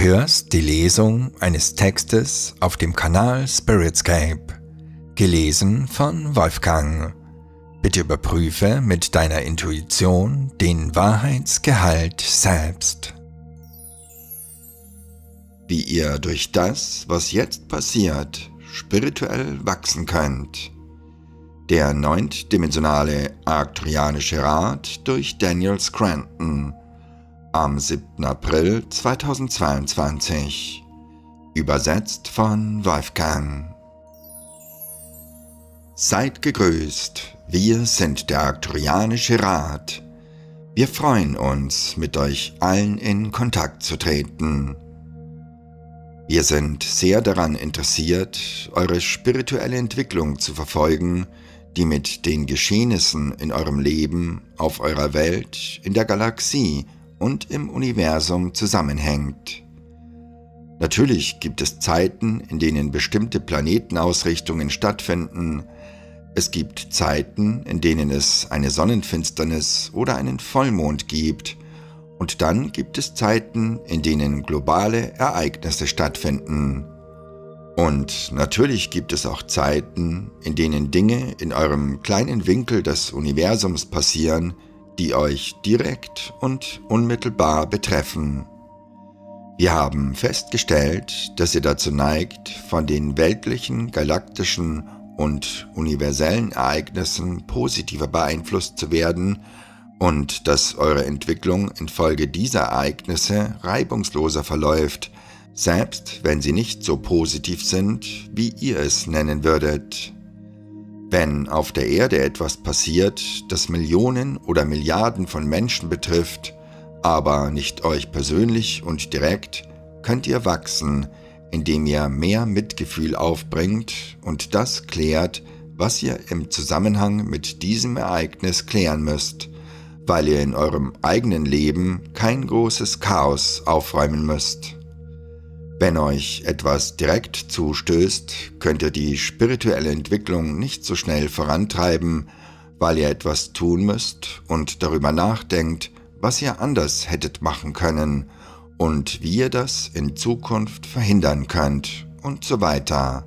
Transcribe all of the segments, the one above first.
hörst die Lesung eines Textes auf dem Kanal Spiritscape, gelesen von Wolfgang. Bitte überprüfe mit deiner Intuition den Wahrheitsgehalt selbst. Wie ihr durch das, was jetzt passiert, spirituell wachsen könnt. Der 9-dimensionale Arcturianische Rat durch Daniel Scranton am 7. April 2022. Übersetzt von Wolfgang. Seid gegrüßt, wir sind der Arcturianische Rat. Wir freuen uns, mit euch allen in Kontakt zu treten. Wir sind sehr daran interessiert, eure spirituelle Entwicklung zu verfolgen, die mit den Geschehnissen in eurem Leben, auf eurer Welt, in der Galaxie und im Universum zusammenhängt. Natürlich gibt es Zeiten, in denen bestimmte Planetenausrichtungen stattfinden. Es gibt Zeiten, in denen es eine Sonnenfinsternis oder einen Vollmond gibt. Und dann gibt es Zeiten, in denen globale Ereignisse stattfinden. Und natürlich gibt es auch Zeiten, in denen Dinge in eurem kleinen Winkel des Universums passieren, die euch direkt und unmittelbar betreffen. Wir haben festgestellt, dass ihr dazu neigt, von den weltlichen, galaktischen und universellen Ereignissen positiver beeinflusst zu werden und dass eure Entwicklung infolge dieser Ereignisse reibungsloser verläuft, selbst wenn sie nicht so positiv sind, wie ihr es nennen würdet. Wenn auf der Erde etwas passiert, das Millionen oder Milliarden von Menschen betrifft, aber nicht euch persönlich und direkt, könnt ihr wachsen, indem ihr mehr Mitgefühl aufbringt und das klärt, was ihr im Zusammenhang mit diesem Ereignis klären müsst, weil ihr in eurem eigenen Leben kein großes Chaos aufräumen müsst. Wenn euch etwas direkt zustößt, könnt ihr die spirituelle Entwicklung nicht so schnell vorantreiben, weil ihr etwas tun müsst und darüber nachdenkt, was ihr anders hättet machen können und wie ihr das in Zukunft verhindern könnt und so weiter.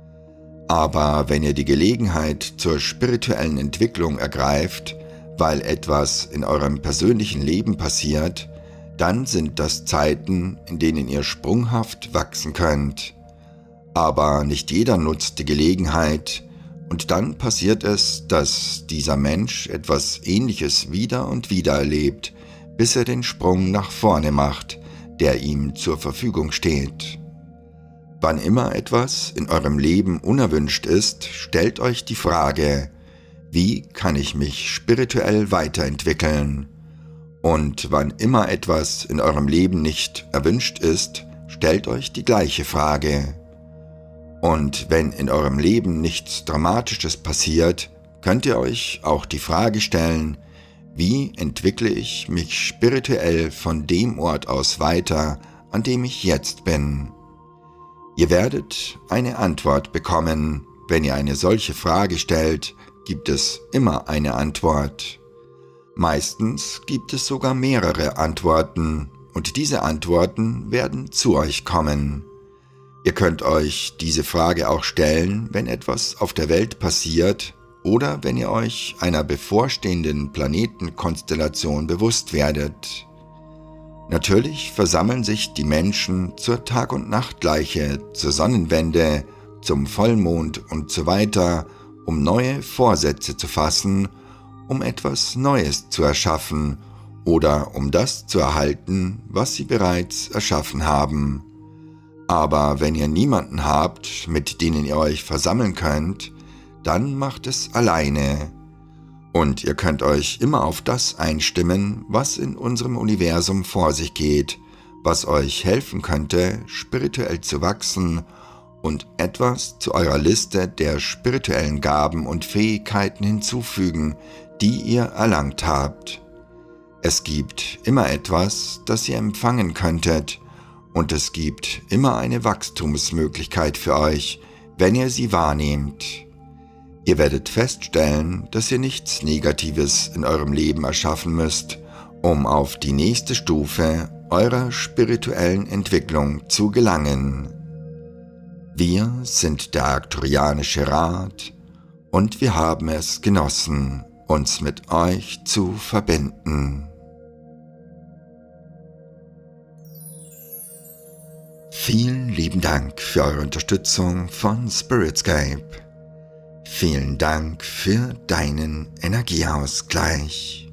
Aber wenn ihr die Gelegenheit zur spirituellen Entwicklung ergreift, weil etwas in eurem persönlichen Leben passiert, dann sind das Zeiten, in denen ihr sprunghaft wachsen könnt. Aber nicht jeder nutzt die Gelegenheit und dann passiert es, dass dieser Mensch etwas Ähnliches wieder und wieder erlebt, bis er den Sprung nach vorne macht, der ihm zur Verfügung steht. Wann immer etwas in eurem Leben unerwünscht ist, stellt euch die Frage: Wie kann ich mich spirituell weiterentwickeln? Und wann immer etwas in eurem Leben nicht erwünscht ist, stellt euch die gleiche Frage. Und wenn in eurem Leben nichts Dramatisches passiert, könnt ihr euch auch die Frage stellen: Wie entwickle ich mich spirituell von dem Ort aus weiter, an dem ich jetzt bin? Ihr werdet eine Antwort bekommen. Wenn ihr eine solche Frage stellt, gibt es immer eine Antwort. Meistens gibt es sogar mehrere Antworten und diese Antworten werden zu euch kommen. Ihr könnt euch diese Frage auch stellen, wenn etwas auf der Welt passiert oder wenn ihr euch einer bevorstehenden Planetenkonstellation bewusst werdet. Natürlich versammeln sich die Menschen zur Tag- und Nachtgleiche, zur Sonnenwende, zum Vollmond und so weiter, um neue Vorsätze zu fassen, um etwas Neues zu erschaffen oder um das zu erhalten, was sie bereits erschaffen haben. Aber wenn ihr niemanden habt, mit denen ihr euch versammeln könnt, dann macht es alleine. Und ihr könnt euch immer auf das einstimmen, was in unserem Universum vor sich geht, was euch helfen könnte, spirituell zu wachsen und etwas zu eurer Liste der spirituellen Gaben und Fähigkeiten hinzufügen, die ihr erlangt habt. Es gibt immer etwas, das ihr empfangen könntet, und es gibt immer eine Wachstumsmöglichkeit für euch, wenn ihr sie wahrnehmt. Ihr werdet feststellen, dass ihr nichts Negatives in eurem Leben erschaffen müsst, um auf die nächste Stufe eurer spirituellen Entwicklung zu gelangen. Wir sind der Arcturianische Rat und wir haben es genossen, uns mit euch zu verbinden. Vielen lieben Dank für eure Unterstützung von Spiritscape. Vielen Dank für deinen Energieausgleich.